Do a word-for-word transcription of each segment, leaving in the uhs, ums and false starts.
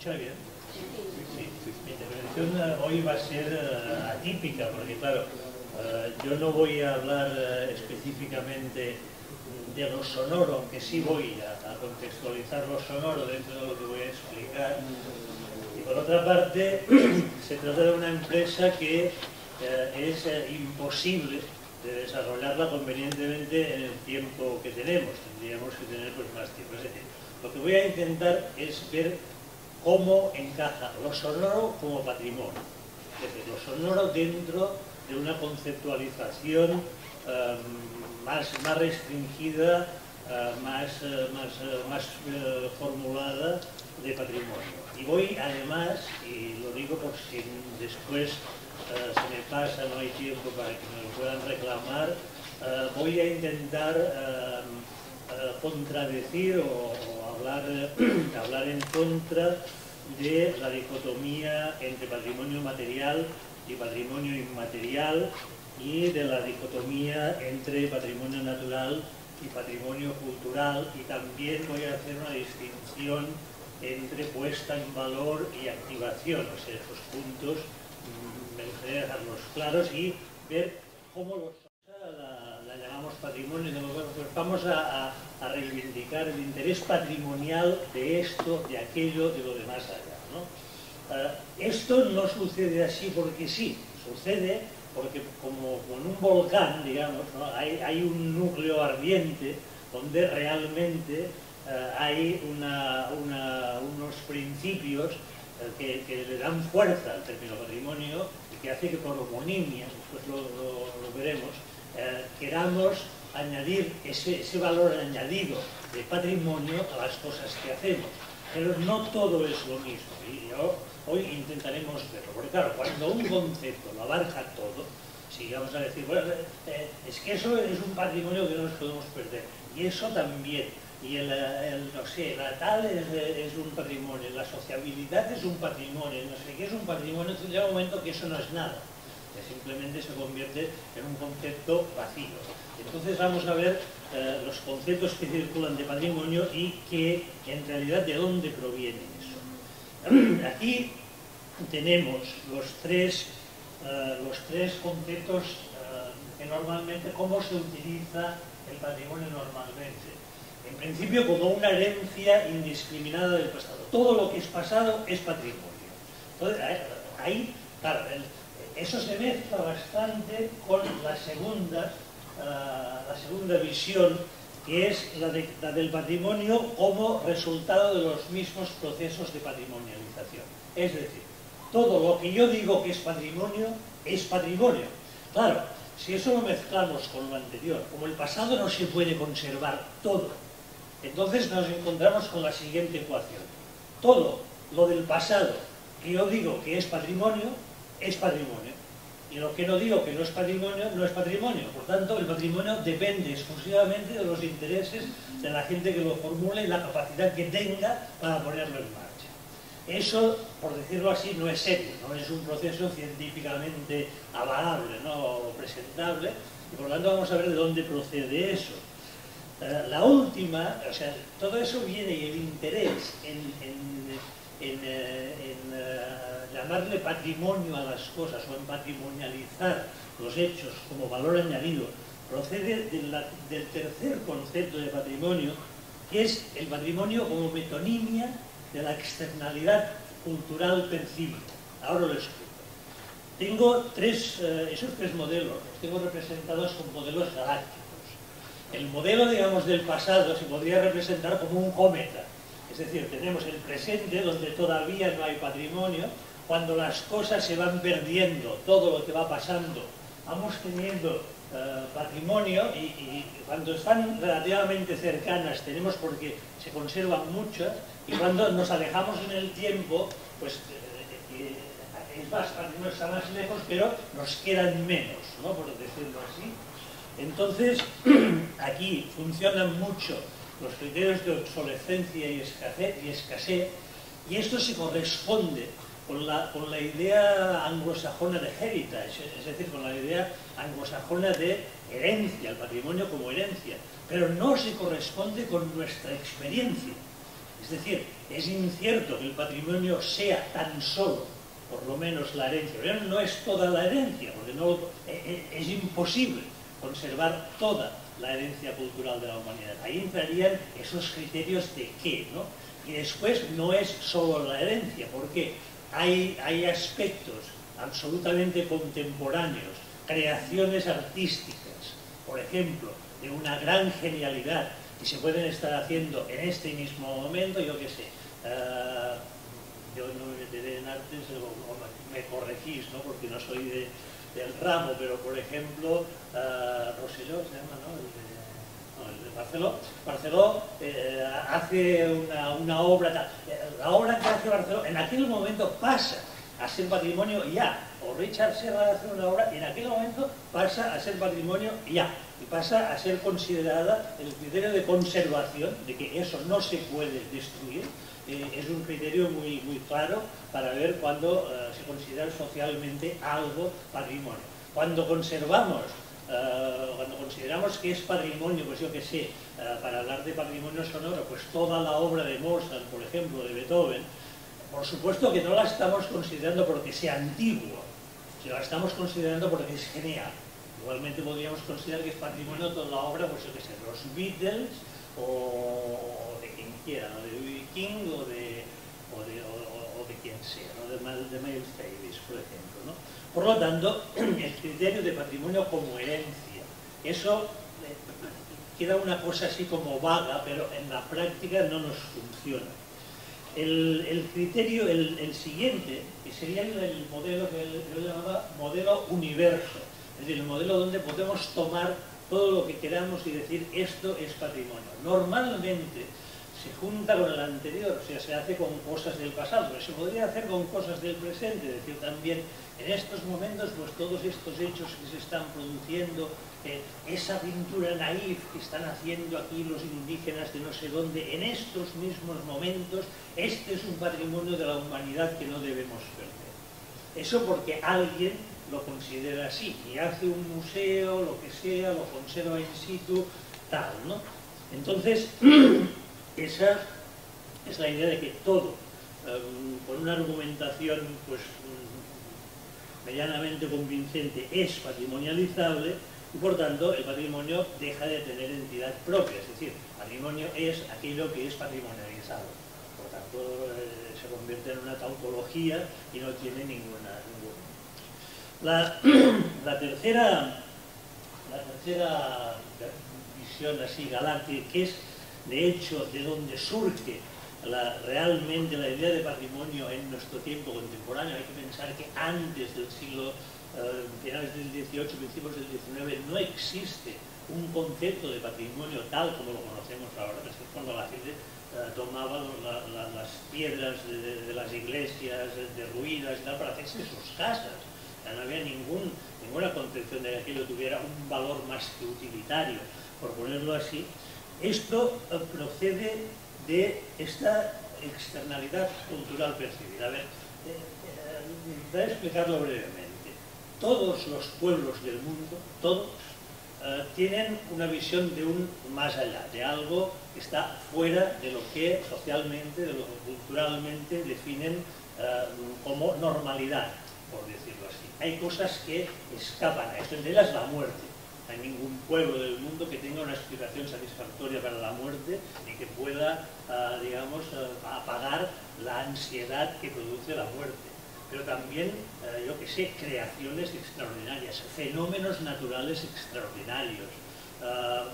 escucha bien? Sí, mi intervención hoy va a ser uh, atípica, porque claro, uh, yo no voy a hablar uh, específicamente de lo sonoro, aunque sí voy a, a contextualizar lo sonoro dentro de lo que voy a explicar. Y por otra parte, se trata de una empresa que uh, es uh, imposible de desarrollarla convenientemente en el tiempo que tenemos. Tendríamos que tener pues, más tiempo. Es decir, lo que voy a intentar es ver cómo encaja lo sonoro como patrimonio. Es decir, lo sonoro dentro de una conceptualización um, más, más restringida, uh, más, uh, más, uh, más uh, formulada de patrimonio. Y voy además, y lo digo por si después uh, se me pasa, no hay tiempo para que me lo puedan reclamar, uh, voy a intentar uh, uh, contradecir o, o hablar, uh, hablar en contra de la dicotomía entre patrimonio material y patrimonio inmaterial y de la dicotomía entre patrimonio natural y patrimonio cultural, y también voy a hacer una distinción entre puesta en valor y activación. O sea, esos puntos mmm, me gustaría dejarlos claros y ver cómo los, la, la llamamos patrimonio. Bueno, pues vamos a, a, a reivindicar el interés patrimonial de esto, de aquello, de lo demás allá, ¿no? Uh, esto no sucede así porque sí, sucede porque como, como en un volcán, digamos, ¿no? hay, hay un núcleo ardiente donde realmente uh, hay una, una, unos principios uh, que, que le dan fuerza al término patrimonio y que hace que por homonimia, después lo, lo, lo veremos, uh, queramos añadir ese, ese valor añadido de patrimonio a las cosas que hacemos. Pero no todo es lo mismo, y yo, hoy intentaremos verlo, porque claro, cuando un concepto lo abarca todo, si vamos a decir, bueno, eh, es que eso es un patrimonio que no nos podemos perder, y eso también, y el, el no sé, la tal es, es un patrimonio, la sociabilidad es un patrimonio, no sé qué es un patrimonio, entonces llega un momento que eso no es nada, que simplemente se convierte en un concepto vacío. Entonces vamos a ver eh, los conceptos que circulan de patrimonio y que en realidad de dónde proviene eso. Aquí tenemos los tres, eh, los tres conceptos eh, que normalmente, cómo se utiliza el patrimonio normalmente. En principio como una herencia indiscriminada del pasado. Todo lo que es pasado es patrimonio. Entonces, ahí, claro, el, eso se mezcla bastante con la segunda, uh, la segunda visión, que es la, de, la del patrimonio como resultado de los mismos procesos de patrimonialización. Es decir, todo lo que yo digo que es patrimonio, es patrimonio. Claro, si eso lo mezclamos con lo anterior, como el pasado no se puede conservar todo, entonces nos encontramos con la siguiente ecuación. Todo lo del pasado que yo digo que es patrimonio, es patrimonio. Y lo que no digo que no es patrimonio, no es patrimonio. Por tanto, el patrimonio depende exclusivamente de los intereses de la gente que lo formule y la capacidad que tenga para ponerlo en marcha. Eso, por decirlo así, no es serio, no es un proceso científicamente avalable, ¿no? O presentable, y por lo tanto vamos a ver de dónde procede eso. Uh, la última, o sea, todo eso viene y el interés en, en, en, en uh, llamarle patrimonio a las cosas o en patrimonializar los hechos como valor añadido procede de la, del tercer concepto de patrimonio, que es el patrimonio como metonimia de la externalidad cultural percibida. Ahora lo explico. Tengo tres, uh, esos tres modelos, los tengo representados con modelos galácticos. El modelo, digamos, del pasado se podría representar como un cometa. Es decir, tenemos el presente, donde todavía no hay patrimonio. Cuando las cosas se van perdiendo, todo lo que va pasando, vamos teniendo uh, patrimonio y, y cuando están relativamente cercanas tenemos porque se conservan muchas, y cuando nos alejamos en el tiempo, pues eh, eh, es más, patrimonio está más lejos, pero nos quedan menos, ¿no? Por decirlo así. Entonces, aquí funcionan mucho los criterios de obsolescencia y escasez, y, escasez, y esto se corresponde con la, con la idea anglosajona de heritage, es decir, con la idea anglosajona de herencia, el patrimonio como herencia, pero no se corresponde con nuestra experiencia. Es decir, es incierto que el patrimonio sea tan solo, por lo menos, la herencia. Pero no es toda la herencia, porque no, es imposible conservar toda la herencia cultural de la humanidad. Ahí entrarían esos criterios de qué, ¿no? Y después no es solo la herencia, porque hay, hay aspectos absolutamente contemporáneos, creaciones artísticas, por ejemplo, de una gran genialidad, que se pueden estar haciendo en este mismo momento, yo qué sé, uh, yo no me meteré en artes, o, o me corregís, ¿no? Porque no soy de, del ramo, pero por ejemplo, uh, Rosselló se llama, ¿no? El de, no, el de Barceló, Barceló eh, hace una, una obra, la obra que hace Barceló en aquel momento pasa a ser patrimonio ya, o Richard Serra hace una obra y en aquel momento pasa a ser patrimonio ya, y pasa a ser considerada el criterio de conservación, de que eso no se puede destruir. Eh, es un criterio muy, muy claro para ver cuando eh, se considera socialmente algo patrimonio. Cuando conservamos, eh, cuando consideramos que es patrimonio, pues yo que sé, eh, para hablar de patrimonio sonoro, pues toda la obra de Mozart, por ejemplo, de Beethoven, por supuesto que no la estamos considerando porque sea antiguo, sino la estamos considerando porque es genial. Igualmente podríamos considerar que es patrimonio toda la obra, pues yo que sé, de los Beatles o de quien quiera, ¿no? De B B King o de, o de, o, o de quien sea, ¿no? de, de Miles Davis, por ejemplo, ¿no? Por lo tanto, el criterio de patrimonio como herencia, eso eh, queda una cosa así como vaga, pero en la práctica no nos funciona. El, el criterio, el, el siguiente, que sería el, el modelo que yo llamaba modelo universo, es decir, el modelo donde podemos tomar todo lo que queramos y decir esto es patrimonio. Normalmente se junta con el anterior, o sea, se hace con cosas del pasado, pero se podría hacer con cosas del presente, es decir, también en estos momentos, pues todos estos hechos que se están produciendo, eh, esa pintura naif que están haciendo aquí los indígenas de no sé dónde, en estos mismos momentos, este es un patrimonio de la humanidad que no debemos perder. Eso porque alguien lo considera así, y hace un museo, lo que sea, lo conserva in situ, tal, ¿no? Entonces, esa es la idea de que todo, um, con una argumentación, pues, um, medianamente convincente, es patrimonializable, y por tanto, el patrimonio deja de tener entidad propia, es decir, patrimonio es aquello que es patrimonializado. Por tanto, eh, se convierte en una tautología y no tiene ninguna... ninguna. La, la, tercera, la tercera visión así galáctica, que es de hecho de donde surge la, realmente la idea de patrimonio en nuestro tiempo contemporáneo, hay que pensar que antes del siglo, eh, finales del dieciocho, principios del diecinueve, no existe un concepto de patrimonio tal como lo conocemos ahora. Es que cuando la gente eh, tomaba la, la, las piedras de, de, de las iglesias derruidas y tal para hacerse sus casas, no había ningún, ninguna concepción de que aquello tuviera un valor más que utilitario, por ponerlo así. Esto eh, procede de esta externalidad cultural percibida. A ver, eh, eh, intentaré explicarlo brevemente. Todos los pueblos del mundo, todos, eh, tienen una visión de un más allá, de algo que está fuera de lo que socialmente, de lo que culturalmente definen eh, como normalidad, por decirlo así. Hay cosas que escapan a esto, entre ellas la muerte. No hay ningún pueblo del mundo que tenga una explicación satisfactoria para la muerte y que pueda, uh, digamos, uh, apagar la ansiedad que produce la muerte. Pero también, uh, yo que sé, creaciones extraordinarias, fenómenos naturales extraordinarios, uh,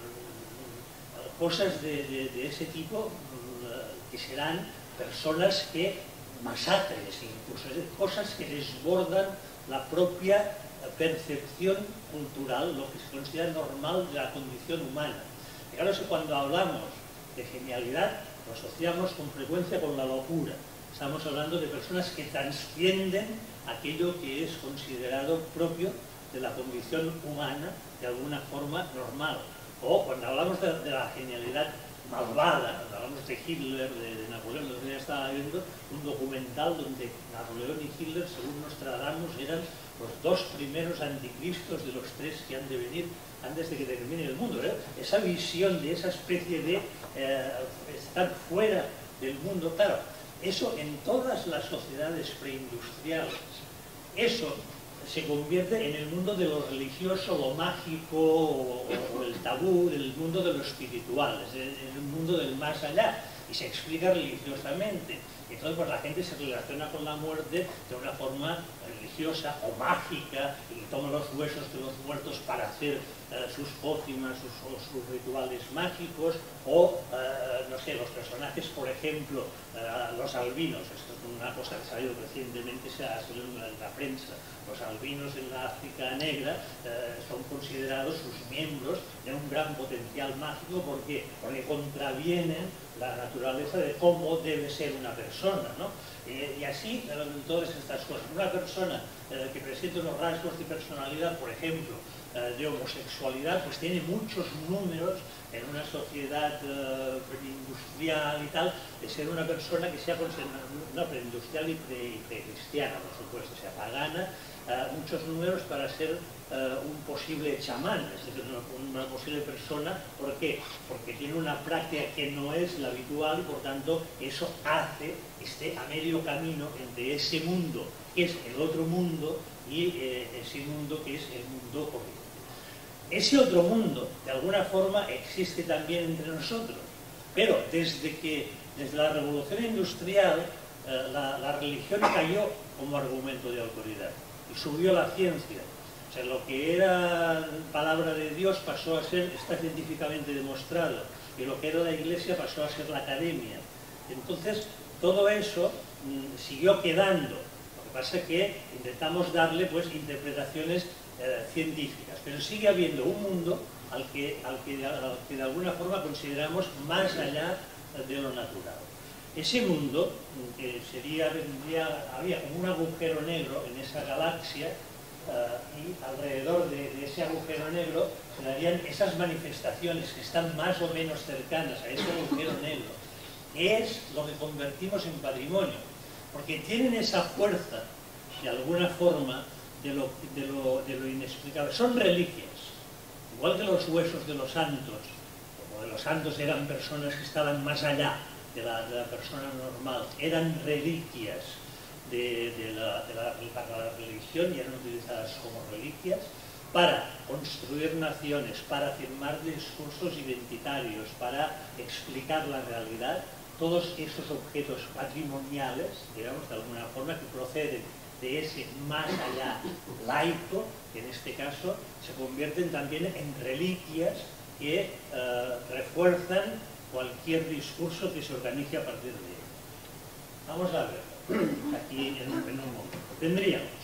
uh, cosas de, de, de ese tipo uh, que serán personas que masacres, incluso cosas que desbordan la propia percepción cultural, lo que se considera normal de la condición humana. Y claro, que cuando hablamos de genialidad, lo asociamos con frecuencia con la locura. Estamos hablando de personas que trascienden aquello que es considerado propio de la condición humana, de alguna forma normal. O cuando hablamos de, de la genialidad malvada, hablamos de Hitler, de, de Napoleón, lo que ya estaba viendo un documental donde Napoleón y Hitler, según Nostradamus, eran los dos primeros anticristos de los tres que han de venir antes de que termine el mundo, ¿eh? Esa visión de esa especie de eh, estar fuera del mundo. Claro, eso en todas las sociedades preindustriales, eso se convierte en el mundo de lo religioso, lo mágico, o, o el tabú, del mundo de lo espiritual, es el, el mundo del más allá, y se explica religiosamente. Entonces pues la gente se relaciona con la muerte de una forma religiosa o mágica, y toma los huesos de los muertos para hacer eh, sus pócimas, sus, o sus rituales mágicos, o, eh, no sé, los personajes, por ejemplo, eh, los albinos, esto es una cosa que ha salido recientemente, se ha salido en la, en la prensa, los albinos en la África negra eh, son considerados sus miembros de un gran potencial mágico, porque, porque contravienen la naturaleza de cómo debe ser una persona, ¿no? Eh, y así, eh, todas estas cosas. Una persona eh, que presenta unos rasgos de personalidad, por ejemplo, eh, de homosexualidad, pues tiene muchos números en una sociedad eh, preindustrial y tal, de ser una persona que sea considerada, no, preindustrial y precristiana, por supuesto, o sea, pagana, eh, muchos números para ser eh, un posible chamán, es decir, una, una posible persona. ¿Por qué? Porque tiene una práctica que no es la habitual y por tanto eso hace, esté a medio camino entre ese mundo que es el otro mundo y eh, ese mundo que es el mundo corriente. Ese otro mundo, de alguna forma, existe también entre nosotros, pero desde que, desde la revolución industrial, eh, la, la religión cayó como argumento de autoridad y subió la ciencia. O sea, lo que era palabra de Dios pasó a ser, está científicamente demostrado, y lo que era la Iglesia pasó a ser la academia. Entonces, todo eso mmm, siguió quedando. Lo que pasa es que intentamos darle pues interpretaciones eh, científicas, pero sigue habiendo un mundo al que, al, que, al que de alguna forma consideramos más allá de lo natural. Ese mundo, que sería, vendría, había como un agujero negro en esa galaxia, uh, y alrededor de, de ese agujero negro se darían esas manifestaciones que están más o menos cercanas a ese agujero negro, que es lo que convertimos en patrimonio, porque tienen esa fuerza, de alguna forma, de lo, de lo, de lo inexplicable. Son reliquias, igual que los huesos de los santos, como de los santos eran personas que estaban más allá de la, de la persona normal, eran reliquias de, de, la, de, la, de la religión y eran utilizadas como reliquias para construir naciones, para afirmar discursos identitarios, para explicar la realidad. Todos esos objetos patrimoniales, digamos, de alguna forma, que proceden de ese más allá laico, que en este caso se convierten también en reliquias que eh, refuerzan cualquier discurso que se organice a partir de ello. Vamos a ver, aquí en un, en un momento. Tendríamos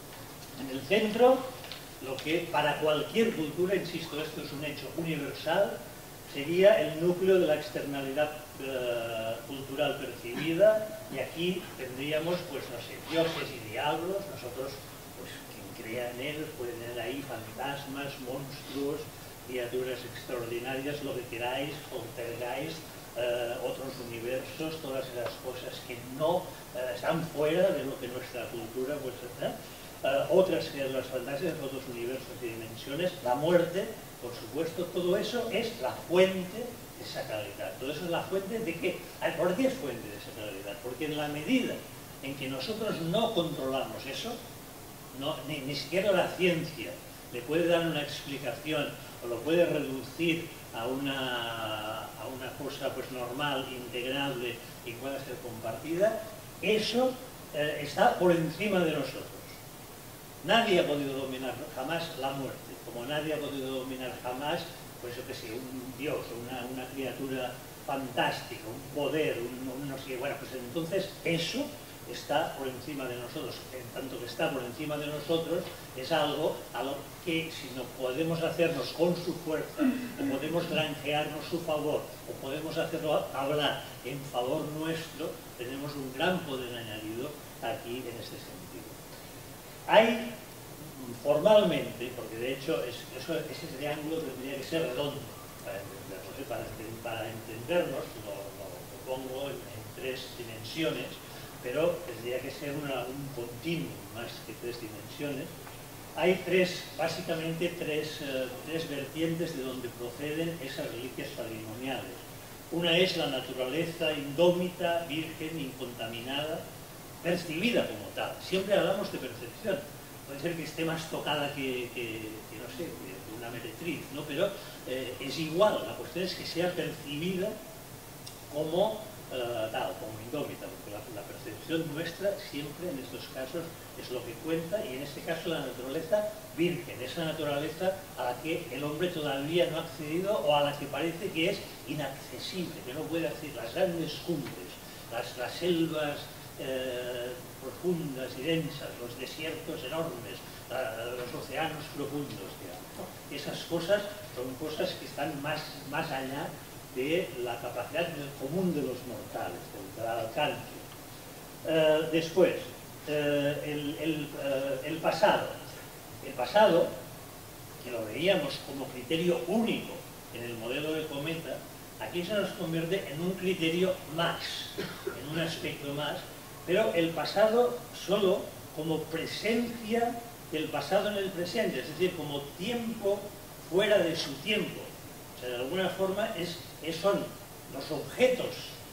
en el centro lo que para cualquier cultura, insisto, esto es un hecho universal, sería el núcleo de la externalidad eh, cultural percibida, y aquí tendríamos, pues no sé, dioses y diablos. Nosotros, pues quien crea en ellos puede tener ahí fantasmas, monstruos, criaturas extraordinarias, lo que queráis, poltergeist, eh, otros universos, todas esas cosas que no eh, están fuera de lo que nuestra cultura, pues, ¿eh? Uh, otras criaturas fantásticas, otros universos y dimensiones, la muerte, por supuesto. Todo eso es la fuente de sacralidad. Todo eso es la fuente de qué. ¿Por qué es fuente de sacralidad? Porque en la medida en que nosotros no controlamos eso, no, ni, ni siquiera la ciencia le puede dar una explicación o lo puede reducir a una, a una cosa pues normal, integrable y pueda ser compartida, eso eh, está por encima de nosotros. Nadie ha podido dominar jamás la muerte, como nadie ha podido dominar jamás, pues yo qué sé, un dios, una, una criatura fantástica, un poder, un, un no sé qué. Bueno, pues entonces eso está por encima de nosotros. En tanto que está por encima de nosotros, es algo a lo que si no podemos hacernos con su fuerza, o podemos granjearnos su favor, o podemos hacerlo hablar en favor nuestro, tenemos un gran poder añadido aquí en este sentido. Hay formalmente, porque de hecho es, eso, ese triángulo tendría que ser redondo para entendernos, ¿eh? para, para entendernos lo, lo, lo pongo en, en tres dimensiones, pero tendría que ser una, un continuum más que tres dimensiones. Hay tres, básicamente tres, eh, tres vertientes de donde proceden esas reliquias patrimoniales. Una es la naturaleza indómita, virgen, incontaminada, percibida como tal. Siempre hablamos de percepción. Puede ser que esté más tocada que, que, que no sé, que una meretriz, ¿no? Pero eh, es igual. La cuestión es que sea percibida como uh, tal, como indómita, porque la, la percepción nuestra siempre en estos casos es lo que cuenta, y en este caso la naturaleza virgen, esa naturaleza a la que el hombre todavía no ha accedido o a la que parece que es inaccesible, que no puede acceder. Las grandes cumbres, las, las selvas eh, profundas y densas, los desiertos enormes, la, los océanos profundos, digamos, ¿no? Esas cosas son cosas que están más, más allá de la capacidad del común de los mortales, del, del alcance. Eh, después, eh, el, el, eh, el pasado. El pasado, que lo veíamos como criterio único en el modelo de Cometa, aquí se nos convierte en un criterio más, en un aspecto más, pero el pasado solo como presencia del pasado en el presente, es decir, como tiempo fuera de su tiempo. O sea, de alguna forma es, es, son los objetos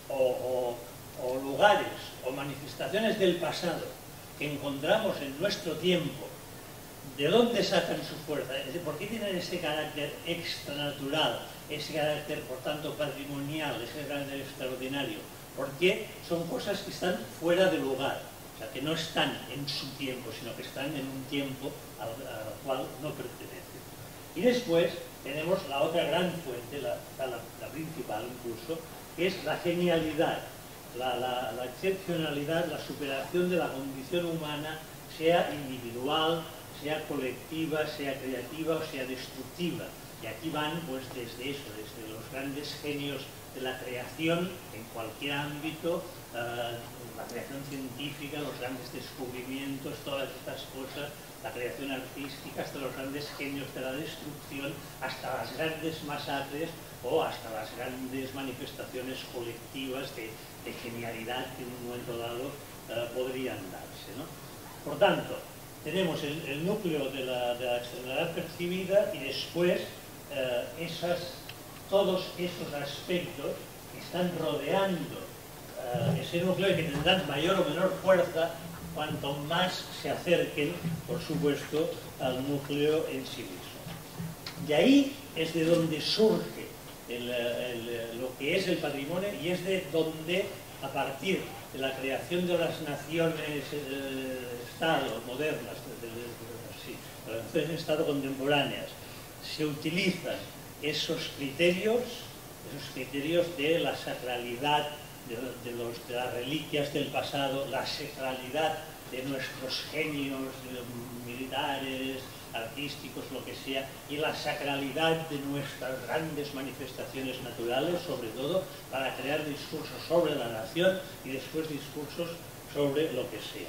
o, o, o lugares o manifestaciones del pasado que encontramos en nuestro tiempo. ¿De dónde sacan su fuerza? Es decir, ¿por qué tienen ese carácter extranatural, ese carácter, por tanto, patrimonial, ese carácter extraordinario? Porque son cosas que están fuera de lugar, o sea, que no están en su tiempo, sino que están en un tiempo al, al cual no pertenecen. Y después tenemos la otra gran fuente, la, la, la principal incluso, que es la genialidad, la, la, la excepcionalidad, la superación de la condición humana, sea individual, sea colectiva, sea creativa o sea destructiva. Y aquí van, pues, desde eso, desde los grandes genios de la creación en cualquier ámbito, uh, la creación científica, los grandes descubrimientos, todas estas cosas, la creación artística, hasta los grandes genios de la destrucción, hasta las grandes masacres o hasta las grandes manifestaciones colectivas de, de genialidad que en un momento dado uh, podrían darse, ¿no? Por tanto, tenemos el, el núcleo de la, de la externalidad percibida y después eh, esas, todos esos aspectos que están rodeando eh, ese núcleo y que tendrán mayor o menor fuerza cuanto más se acerquen, por supuesto, al núcleo en sí mismo. De ahí es de donde surge el, el, lo que es el patrimonio y es de donde, a partir de la creación de las naciones eh, Estado modernas, de, de, de, sí, de las naciones Estado contemporáneas, se utilizan esos criterios, esos criterios de la sacralidad de, de, los, de las reliquias del pasado, la sacralidad de nuestros genios de, militares, artísticos, lo que sea, y la sacralidad de nuestras grandes manifestaciones naturales, sobre todo para crear discursos sobre la nación y después discursos sobre lo que sea.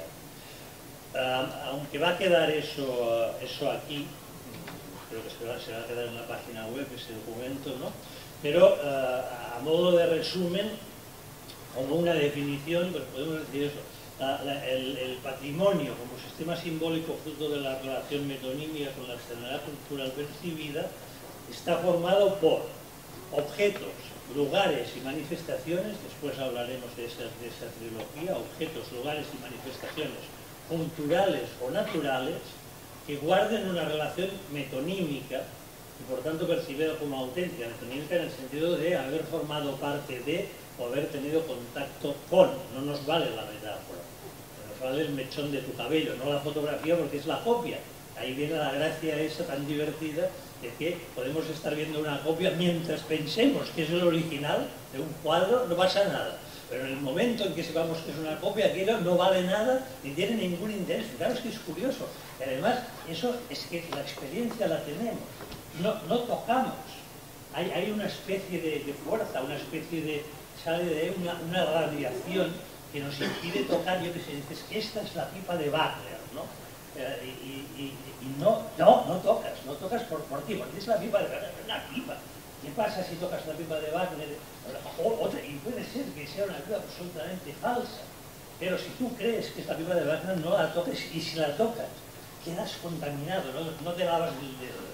Uh, aunque va a quedar eso, uh, eso aquí, creo que se va, se va a quedar en la página web ese documento, ¿no? Pero uh, a modo de resumen, como una definición, pues podemos decir eso. La, la, el, el patrimonio como sistema simbólico fruto de la relación metonímica con la externalidad cultural percibida está formado por objetos, lugares y manifestaciones, después hablaremos de esa, de esa trilogía, objetos, lugares y manifestaciones culturales o naturales que guarden una relación metonímica y por tanto percibida como auténtica, metonímica en el sentido de haber formado parte de o haber tenido contacto con. No nos vale la metáfora, nos vale el mechón de tu cabello, no la fotografía porque es la copia. Ahí viene la gracia esa tan divertida de que podemos estar viendo una copia mientras pensemos que es el original de un cuadro, no pasa nada. Pero en el momento en que sepamos que es una copia, aquello no vale nada ni tiene ningún interés. Claro, es que es curioso. Y además, eso es que la experiencia la tenemos. No, no tocamos. Hay, hay una especie de, de fuerza, una especie de... sale de una, una radiación que nos impide tocar. Yo que sé, dices que esta es la pipa de Wagner, ¿no? Eh, y, y, y no, no, no tocas, no tocas por, por ti, porque es la pipa de Wagner, es una pipa. ¿Qué pasa si tocas la pipa de Wagner? O, otra, y puede ser que sea una pipa absolutamente falsa, pero si tú crees que es la pipa de Wagner, no la toques, y si la tocas, quedas contaminado, no, no te lavas el dedo, digamos, no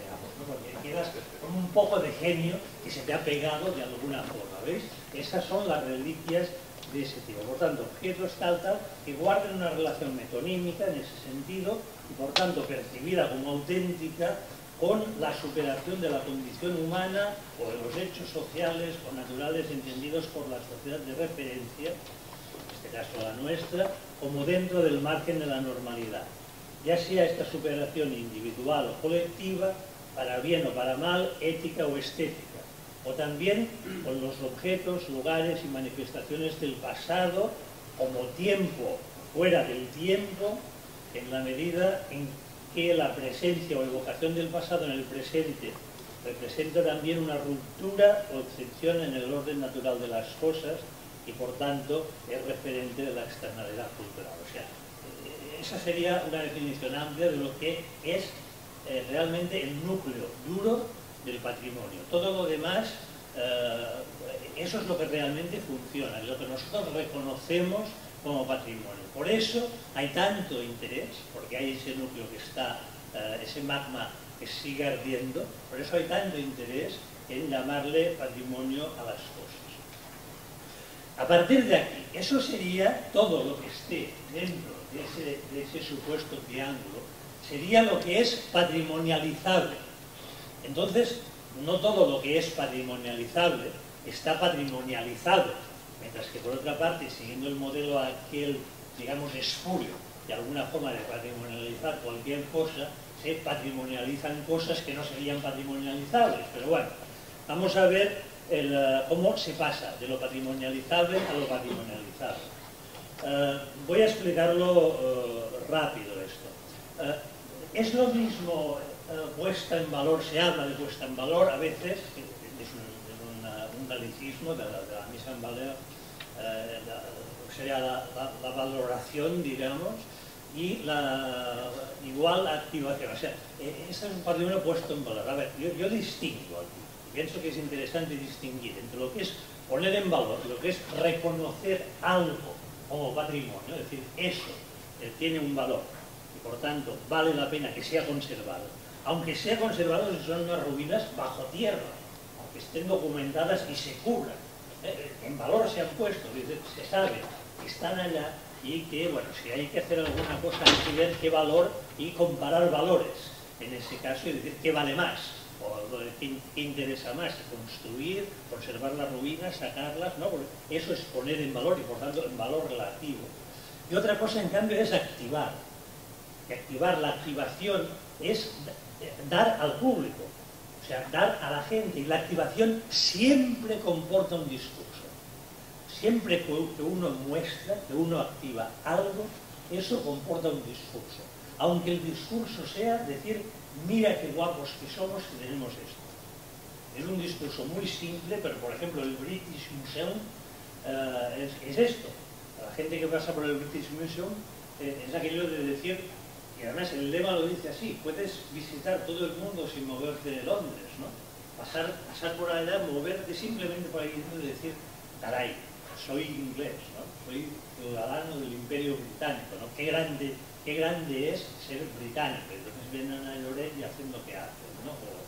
¿no? Porque quedas con un poco de genio que se te ha pegado de alguna forma, ¿veis? Esas son las reliquias de ese tipo. Por tanto, objetos tal, tal, que guarden una relación metonímica en ese sentido y por tanto percibida como auténtica con la superación de la condición humana o de los hechos sociales o naturales entendidos por la sociedad de referencia, en este caso la nuestra, como dentro del margen de la normalidad. Ya sea esta superación individual o colectiva, para bien o para mal, ética o estética. O también con los objetos, lugares y manifestaciones del pasado como tiempo fuera del tiempo, en la medida en que la presencia o evocación del pasado en el presente representa también una ruptura o excepción en el orden natural de las cosas y por tanto es referente de la externalidad cultural. O sea, esa sería una definición amplia de lo que es eh, realmente el núcleo duro del patrimonio. Todo lo demás, eh, eso es lo que realmente funciona, es lo que nosotros reconocemos como patrimonio. Por eso hay tanto interés, porque hay ese núcleo que está, eh, ese magma que sigue ardiendo, por eso hay tanto interés en llamarle patrimonio a las cosas. A partir de aquí, eso sería todo lo que esté dentro de ese, de ese supuesto triángulo, sería lo que es patrimonializable. Entonces, no todo lo que es patrimonializable está patrimonializado, mientras que por otra parte, siguiendo el modelo aquel, digamos, espurio, de alguna forma de patrimonializar cualquier cosa, se patrimonializan cosas que no serían patrimonializables. Pero bueno, vamos a ver el, uh, cómo se pasa de lo patrimonializable a lo patrimonializable. Uh, voy a explicarlo uh, rápido esto. Uh, es lo mismo uh, puesta en valor, se habla de puesta en valor, a veces, es un, es una, un galicismo de la, de la mise en valeur, uh, la, sería la, la, la valoración, digamos, y la igual activación. O sea, este es un patrimonio puesto en valor. A ver, yo, yo distingo aquí. Pienso que es interesante distinguir entre lo que es poner en valor, lo que es reconocer algo como patrimonio, es decir, eso eh, tiene un valor y por tanto vale la pena que sea conservado, aunque sea conservado si son unas ruinas bajo tierra, aunque estén documentadas y se cubran, eh, en valor se han puesto, se sabe que están allá y que, bueno, si hay que hacer alguna cosa hay que ver qué valor y comparar valores en ese caso y decir qué vale más. O qué interesa más, construir, conservar las ruinas, sacarlas, ¿no? Porque eso es poner en valor y por tanto en valor relativo. Y otra cosa en cambio es activar. Y activar, la activación es dar al público, o sea, dar a la gente. Y la activación siempre comporta un discurso. Siempre que uno muestra, que uno activa algo, eso comporta un discurso. Aunque el discurso sea decir, mira qué guapos que somos que tenemos esto. Es un discurso muy simple, pero por ejemplo el British Museum uh, es, es esto. La gente que pasa por el British Museum eh, es aquello de decir, y además el lema lo dice así, puedes visitar todo el mundo sin moverte de Londres, ¿no? Pasar, pasar por allá, moverte simplemente por ahí y decir, caray, soy inglés, ¿no? Soy ciudadano del Imperio Británico, ¿no? Qué grande, qué grande es ser británico. Entonces vienen a Lloret y hacen lo que hacen, ¿no?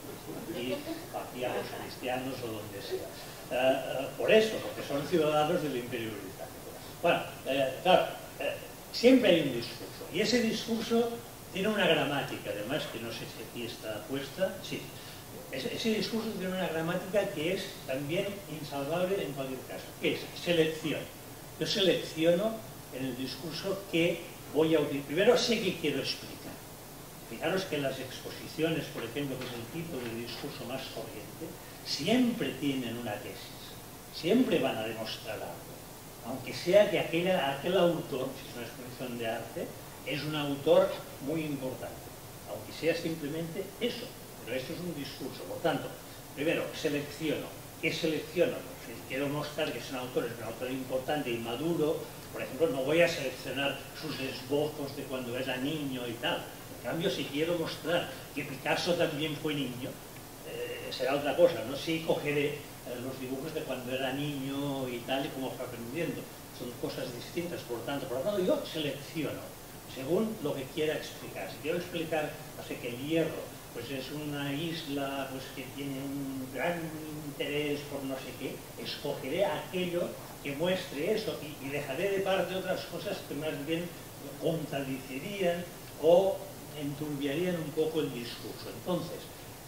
O, y aquí a los cristianos o donde sea. Uh, uh, por eso, porque son ciudadanos del Imperio Británico. Bueno, uh, claro, uh, siempre hay un discurso. Y ese discurso tiene una gramática, además, que no sé si aquí está puesta. Sí. Ese, ese discurso tiene una gramática que es también insalvable en cualquier caso. ¿Qué es? Selección. Yo selecciono en el discurso que voy a utilizar. Primero sé qué quiero explicar. Fijaros que las exposiciones, por ejemplo, que es el tipo de discurso más corriente, siempre tienen una tesis. Siempre van a demostrar algo. Aunque sea que aquel, aquel autor, si es una exposición de arte, es un autor muy importante. Aunque sea simplemente eso. Pero esto es un discurso. Por tanto, primero, selecciono. ¿Qué selecciono? Si quiero mostrar que es un autor, es un autor importante y maduro, por ejemplo, no voy a seleccionar sus esbozos de cuando era niño y tal. En cambio, si quiero mostrar que Picasso también fue niño, eh, será otra cosa, ¿no? Sí cogeré eh, los dibujos de cuando era niño y tal, y cómo fue aprendiendo. Son cosas distintas, por tanto. Por lo tanto, yo selecciono, según lo que quiera explicar. Si quiero explicar, no sé, que el hierro pues es una isla pues, que tiene un gran interés por no sé qué, escogeré aquello que muestre eso y, y dejaré de parte otras cosas que más bien contradicirían o enturbiarían un poco el discurso. Entonces,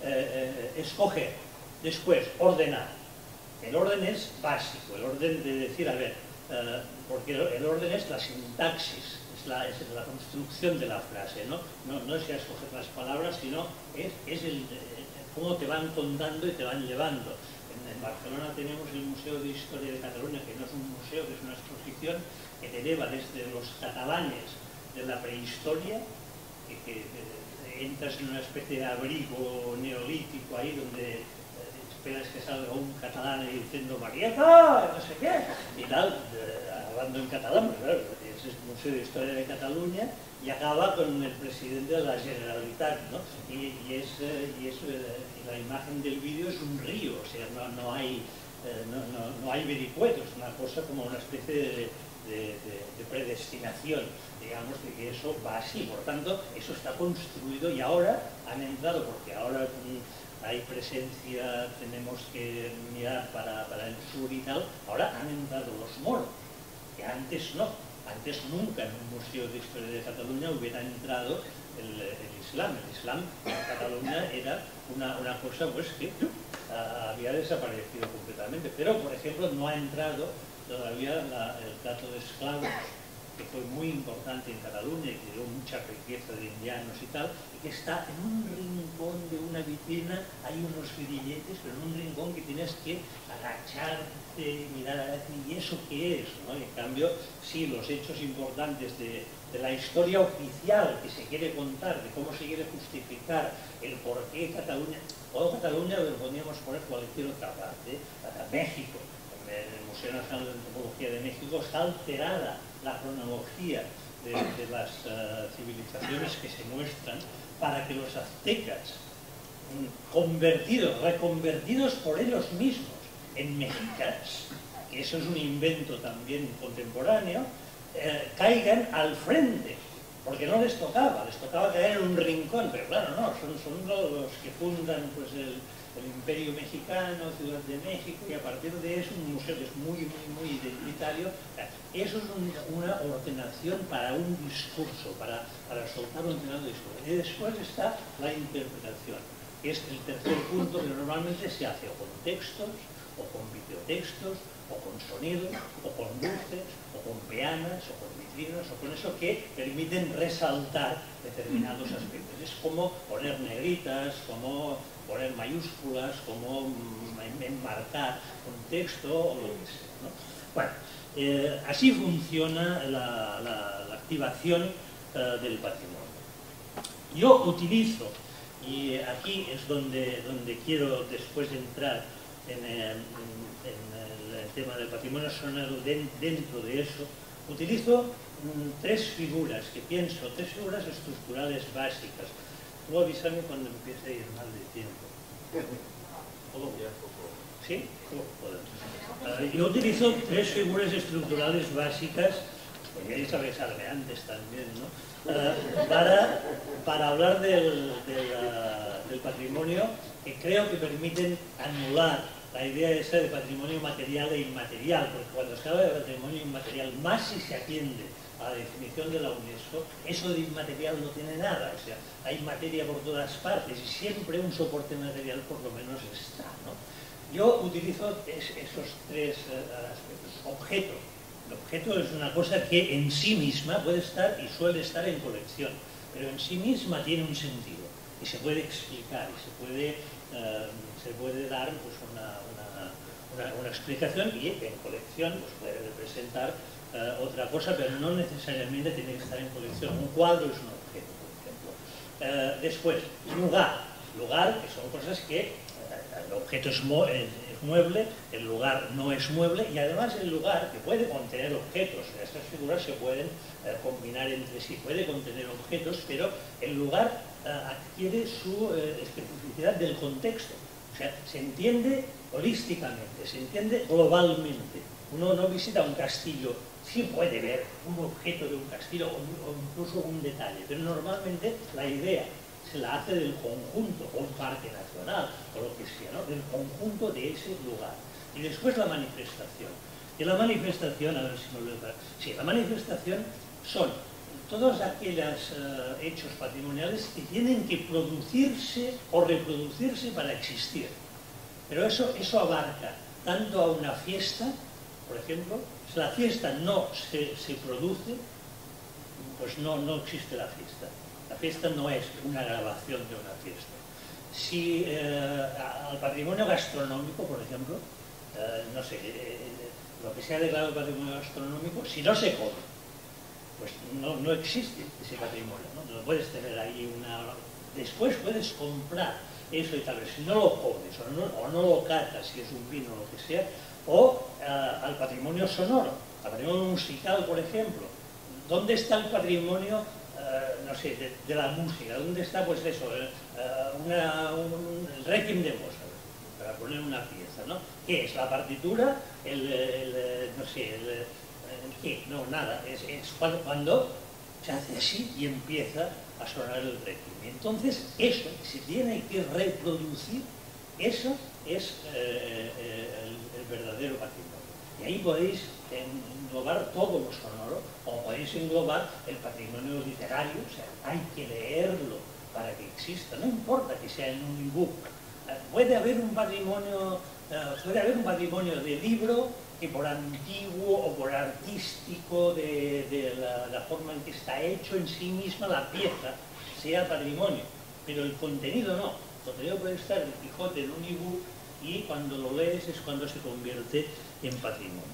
eh, eh, escoger, después ordenar. El orden es básico, el orden de decir, a ver, eh, porque el orden es la sintaxis, es la, es la construcción de la frase, ¿no? No, no es ya escoger las palabras, sino es, es el, eh, cómo te van contando y te van llevando. En, en Barcelona tenemos el Museo de Historia de Cataluña, que no es un museo, que es una exposición que te lleva desde los catalanes de la prehistoria, que, que eh, entras en una especie de abrigo neolítico ahí donde esperas que salga un catalán y diciendo Marieta, no sé qué, y tal, eh, hablando en catalán, pero claro, es el Museo de Historia de Cataluña, y acaba con el presidente de la Generalitat, ¿no? Y, y, es, eh, y, es, eh, y la imagen del vídeo es un río, o sea, no, no, hay, eh, no, no, no hay vericuetos, es una cosa como una especie de, de, de, de predestinación, digamos, de que eso va así, por tanto, eso está construido y ahora han entrado, porque ahora hay presencia, tenemos que mirar para, para el sur y tal, ahora han entrado los moros, que antes no, antes nunca en un museo de historia de Cataluña hubiera entrado el, el Islam. El Islam en Cataluña era una, una cosa pues que uh, había desaparecido completamente, pero por ejemplo no ha entrado todavía la, el trato de esclavos, que fue muy importante en Cataluña y que dio mucha riqueza de indianos y tal, y que está en un rincón de una vitrina, hay unos grilletes, pero en un rincón que tienes que agacharte, mirar, ¿y eso qué es? ¿No? Y en cambio, sí, los hechos importantes de, de la historia oficial que se quiere contar, de cómo se quiere justificar el por qué Cataluña, o Cataluña lo podríamos poner cualquier otra parte, hasta México. El Museo Nacional de Antropología de México está alterada la cronología de, de las uh, civilizaciones que se muestran para que los aztecas, convertidos, reconvertidos por ellos mismos en mexicas, que eso es un invento también contemporáneo, eh, caigan al frente, porque no les tocaba, les tocaba caer en un rincón, pero claro, no, son, son los que fundan pues el el Imperio Mexicano, Ciudad de México, y a partir de eso un museo que es muy, muy, muy identitario. Eso es un, una ordenación para un discurso, para, para soltar un determinado discurso. Y después está la interpretación, que es el tercer punto que normalmente se hace o con textos, o con videotextos, o con sonidos, o con luces, o con peanas, o con vitrinas, o con eso que permiten resaltar determinados aspectos. Es como poner negritas, como poner mayúsculas, como enmarcar un texto o lo que sea, ¿no? Bueno, eh, así funciona la, la, la activación eh, del patrimonio. Yo utilizo, y aquí es donde, donde quiero después entrar en el, en el tema del patrimonio sonoro, dentro de eso, utilizo mm, tres figuras que pienso, tres figuras estructurales básicas. Luego avísame cuando empiece a ir mal de tiempo. ¿Puedo? ¿Sí? Uh, yo utilizo tres figuras estructurales básicas, porque ya sabes, sale antes también, ¿no? Uh, para, para hablar del, del, uh, del patrimonio, que creo que permiten anular la idea esa de patrimonio material e inmaterial, porque cuando se habla de patrimonio inmaterial, más si se atiende a la definición de la UNESCO, eso de inmaterial no tiene nada, o sea, hay materia por todas partes y siempre un soporte material por lo menos está, ¿no? Yo utilizo es, esos tres uh, aspectos. Objeto. El objeto es una cosa que en sí misma puede estar y suele estar en colección, pero en sí misma tiene un sentido y se puede explicar y se puede, uh, se puede dar pues, una, una, una, una explicación y en colección pues, puede representar Uh, otra cosa, pero no necesariamente tiene que estar en colección. Un cuadro es un objeto, por ejemplo. Uh, después, lugar. Lugar, que son cosas que uh, el objeto es, mu es, es mueble, el lugar no es mueble, y además el lugar, que puede contener objetos, estas figuras se pueden uh, combinar entre sí, puede contener objetos, pero el lugar uh, adquiere su uh, especificidad del contexto. O sea, se entiende holísticamente, se entiende globalmente. Uno no visita un castillo, sí puede ver un objeto de un castillo o, o incluso un detalle, pero normalmente la idea se la hace del conjunto, o un parque nacional, o lo que sea, ¿no? Del conjunto de ese lugar. Y después la manifestación. Y la manifestación, a ver si me olvido. Sí, la manifestación son todos aquellos uh, hechos patrimoniales que tienen que producirse o reproducirse para existir. Pero eso, eso abarca tanto a una fiesta, por ejemplo, si la fiesta no se, se produce, pues no, no existe la fiesta. La fiesta no es una grabación de una fiesta. Si eh, al patrimonio gastronómico, por ejemplo, eh, no sé, eh, lo que sea declarado patrimonio gastronómico, si no se come, pues no, no existe ese patrimonio, ¿no? No puedes tener ahí una... Después puedes comprar eso y tal vez, si no lo comes o no, o no lo catas, si es un vino o lo que sea, o uh, al patrimonio sonoro, al patrimonio musical, por ejemplo. ¿Dónde está el patrimonio, uh, no sé, de, de la música? ¿Dónde está, pues eso, uh, una, un, el Requiem de Mozart, para poner una pieza, ¿no? ¿Qué es? ¿La partitura? El, el, el no sé, el, el ¿qué? No, nada. Es, es cuando, cuando se hace así y empieza a sonar el Requiem. Entonces, eso se tiene que reproducir, eso es eh, eh, el, el verdadero patrimonio. Y ahí podéis englobar todo lo sonoro, o podéis englobar el patrimonio literario, o sea, hay que leerlo para que exista, no importa que sea en un ebook. Puede haber un patrimonio, puede haber un patrimonio de libro que por antiguo o por artístico de, de la, la forma en que está hecho en sí misma la pieza sea patrimonio, pero el contenido no. El contenido puede estar en Quijote en un ebook y cuando lo lees es cuando se convierte en patrimonio.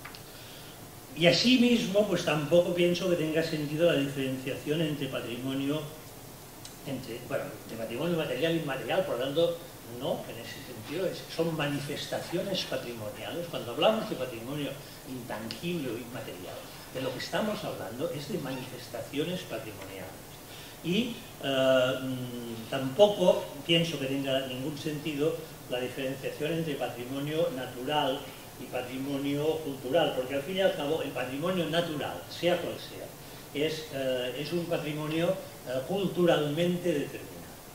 Y asimismo, pues tampoco pienso que tenga sentido la diferenciación entre patrimonio, entre, bueno, entre patrimonio material e inmaterial, por lo tanto, no, en ese sentido es, son manifestaciones patrimoniales. Cuando hablamos de patrimonio intangible o inmaterial, de lo que estamos hablando es de manifestaciones patrimoniales. Y eh, tampoco pienso que tenga ningún sentido la diferenciación entre patrimonio natural y patrimonio cultural, porque al fin y al cabo el patrimonio natural, sea cual sea, es, eh, es un patrimonio eh, culturalmente determinado.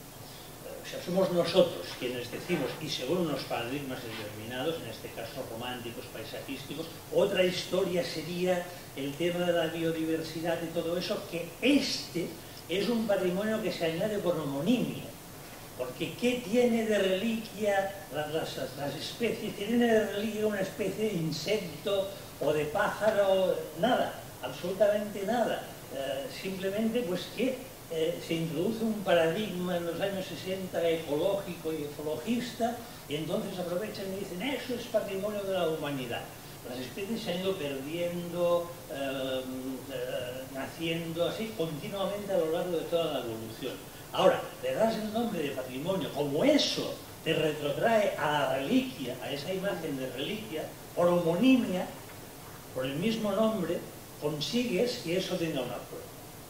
O sea, somos nosotros quienes decimos, y según unos paradigmas determinados, en este caso románticos, paisajísticos, otra historia sería el tema de la biodiversidad y todo eso, que este es un patrimonio que se añade por homonimia. Porque ¿qué tiene de reliquia las, las, las especies? ¿Tiene de reliquia una especie de insecto o de pájaro? Nada, absolutamente nada. Eh, simplemente pues que eh, se introduce un paradigma en los años sesenta ecológico y ecologista y entonces aprovechan y dicen eso es patrimonio de la humanidad. Las especies se han ido perdiendo, eh, eh, naciendo así continuamente a lo largo de toda la evolución. Ahora, le das el nombre de patrimonio, como eso te retrotrae a la reliquia, a esa imagen de reliquia, por homonimia, por el mismo nombre, consigues que eso tenga una prueba.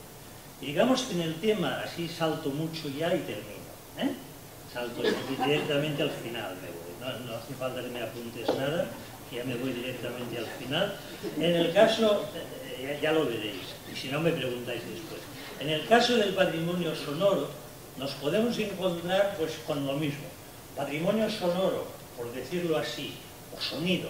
Y digamos que en el tema, así salto mucho ya y termino, ¿eh? Salto directamente al final, me voy. No, no hace falta que me apuntes nada, que ya me voy directamente al final. En el caso, ya, ya lo veréis, y si no me preguntáis después. En el caso del patrimonio sonoro, nos podemos encontrar pues con lo mismo. Patrimonio sonoro, por decirlo así, o sonido,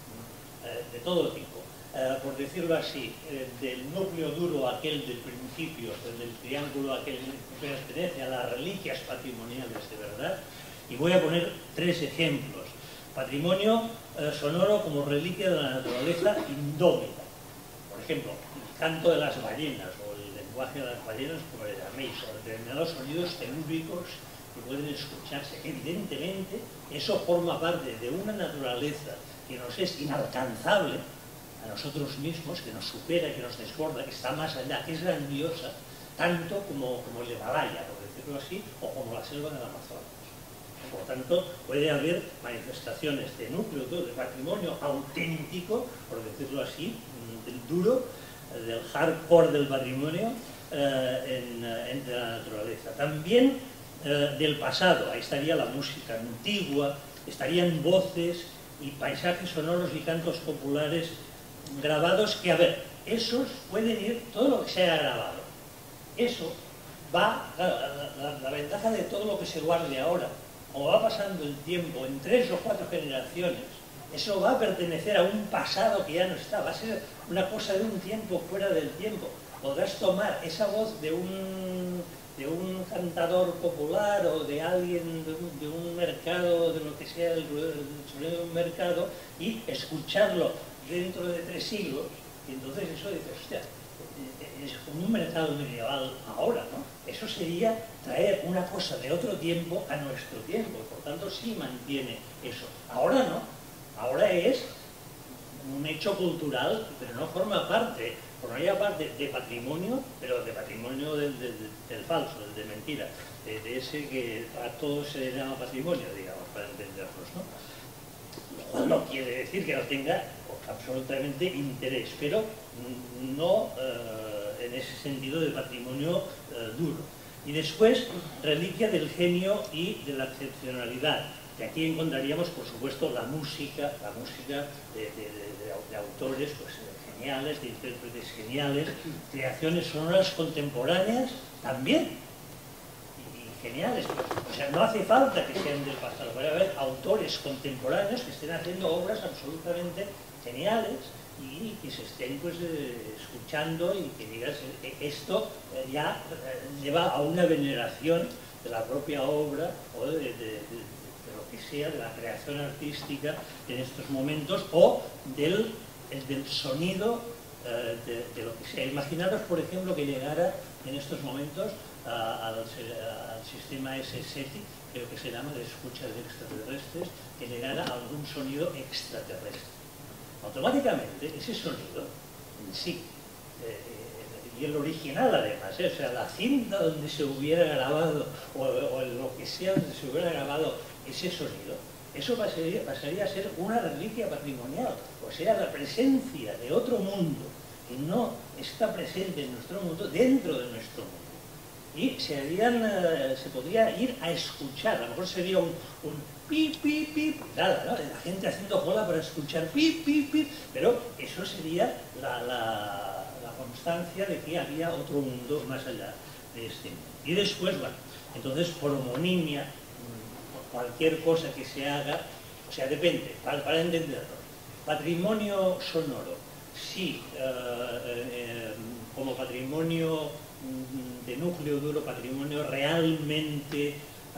eh, de todo tipo, eh, por decirlo así, eh, del núcleo duro aquel del principio, del triángulo aquel que pertenece a las reliquias patrimoniales de verdad, y voy a poner tres ejemplos. Patrimonio eh, sonoro como reliquia de la naturaleza indómita. Por ejemplo, el canto de las ballenas, o el lenguaje de las ballenas, como le llaméis, o determinados sonidos telúricos que pueden escucharse. Evidentemente, eso forma parte de una naturaleza que nos es inalcanzable a nosotros mismos, que nos supera, que nos desborda, que está más allá, que es grandiosa, tanto como, como el Himalaya, por decirlo así, o como la selva del Amazonas. Por tanto, puede haber manifestaciones de núcleo duro, de patrimonio auténtico, por decirlo así, del duro, del hardcore del patrimonio eh, en, entre la naturaleza. También eh, del pasado, ahí estaría la música antigua, estarían voces y paisajes sonoros y cantos populares grabados que, a ver, esos pueden ir, todo lo que se haya grabado, eso va, claro, la, la, la ventaja de todo lo que se guarde ahora, como va pasando el tiempo, en tres o cuatro generaciones, eso va a pertenecer a un pasado que ya no está, va a ser una cosa de un tiempo fuera del tiempo. Podrás tomar esa voz de un, de un cantador popular o de alguien de un, de un mercado, de lo que sea, el sonido de un mercado, y escucharlo dentro de tres siglos, y entonces eso dice, hostia, es como un mercado medieval ahora, ¿no? Eso sería traer una cosa de otro tiempo a nuestro tiempo, por tanto sí mantiene eso. Ahora no, ahora es un hecho cultural, pero no forma parte, formaría parte de patrimonio, pero de patrimonio del, del, del falso, del de mentira, de, de ese que a todos se le llama patrimonio, digamos, para entendernos, ¿no? Lo cual no quiere decir que no tenga absolutamente interés, pero no eh, en ese sentido de patrimonio eh, duro. Y después, reliquia del genio y de la excepcionalidad. Y aquí encontraríamos, por supuesto, la música, la música de, de, de, de autores pues, geniales, de intérpretes geniales, creaciones sonoras contemporáneas también, y, y geniales. O sea, no hace falta que sean del pasado, puede haber autores contemporáneos que estén haciendo obras absolutamente geniales y que se estén pues, eh, escuchando y que digas, eh, esto eh, ya eh, lleva a una veneración de la propia obra o de, de, de, de lo que sea, de la creación artística en estos momentos o del, el, del sonido eh, de, de lo que sea. Imaginaros, por ejemplo, que llegara en estos momentos a, al, al sistema ese SETI, creo que se llama, de escuchas extraterrestres, que llegara algún sonido extraterrestre. Automáticamente ese sonido en sí, eh, y el original además, eh, o sea, la cinta donde se hubiera grabado o, o lo que sea donde se hubiera grabado ese sonido, eso pasaría, pasaría a ser una reliquia patrimonial, o sea, la presencia de otro mundo que no está presente en nuestro mundo dentro de nuestro mundo. Y se, harían, eh, se podría ir a escuchar, a lo mejor sería un, un pip, pip, pip, nada, ¿no? La gente haciendo cola para escuchar pip, pip, pip, pero eso sería la, la, la constancia de que había otro mundo más allá de este mundo. Y después, bueno, entonces por homonimia, cualquier cosa que se haga, o sea, depende, para, para entenderlo, patrimonio sonoro, sí, eh, eh, como patrimonio de núcleo duro, patrimonio realmente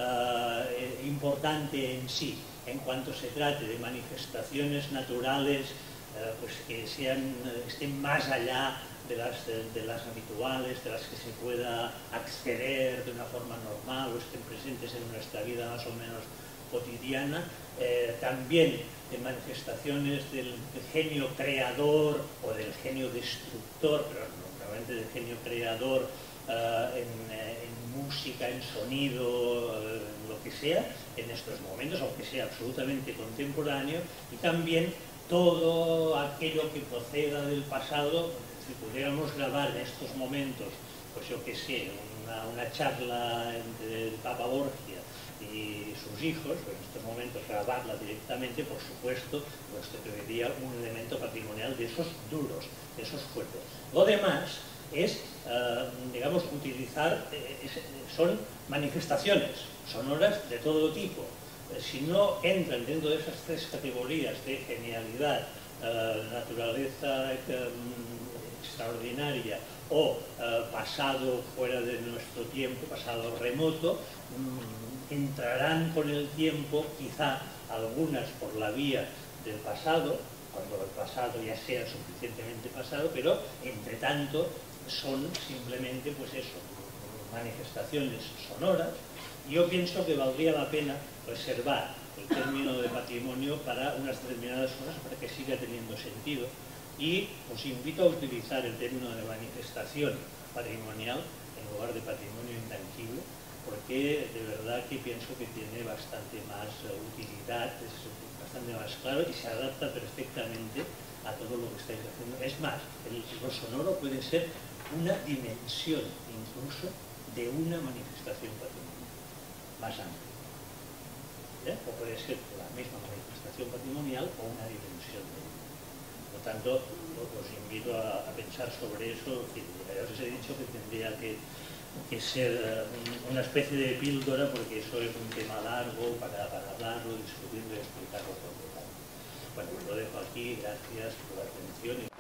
uh, importante en sí, en cuanto se trate de manifestaciones naturales uh, pues que sean, estén más allá de las, de, de las habituales, de las que se pueda acceder de una forma normal o estén presentes en nuestra vida más o menos cotidiana, eh, también de manifestaciones del, del genio creador o del genio destructor, pero no del genio creador uh, en, en música, en sonido, uh, lo que sea, en estos momentos, aunque sea absolutamente contemporáneo, y también todo aquello que proceda del pasado. Si pudiéramos grabar en estos momentos, pues yo qué sé, una, una charla entre el Papa Borgia y sus hijos, pues en estos momentos grabarla directamente, por supuesto, pues tendría un elemento patrimonial de esos duros, de esos fuertes. Lo demás es, eh, digamos, utilizar, eh, es, son manifestaciones sonoras de todo tipo. Eh, si no entran dentro de esas tres categorías de genialidad, eh, naturaleza eh, extraordinaria o eh, pasado fuera de nuestro tiempo, pasado remoto, mm, entrarán con el tiempo, quizá algunas por la vía del pasado, cuando el pasado ya sea suficientemente pasado, pero entre tanto son simplemente pues eso, manifestaciones sonoras. Yo pienso que valdría la pena reservar el término de patrimonio para unas determinadas cosas para que siga teniendo sentido, y os invito a utilizar el término de manifestación patrimonial en lugar de patrimonio intangible, porque de verdad que pienso que tiene bastante más utilidad, es bastante más claro y se adapta perfectamente a todo lo que estáis haciendo. Es más, el, lo sonoro puede ser una dimensión incluso de una manifestación patrimonial más amplia, ¿eh? O puede ser la misma manifestación patrimonial o una dimensión de ella. Por lo tanto, os invito a, a pensar sobre eso. Ya os he dicho que tendría que que ser una especie de píldora, porque eso es un tema largo para, para hablarlo, discutirlo y explicarlo todo. Bueno, lo dejo aquí, gracias por la atención.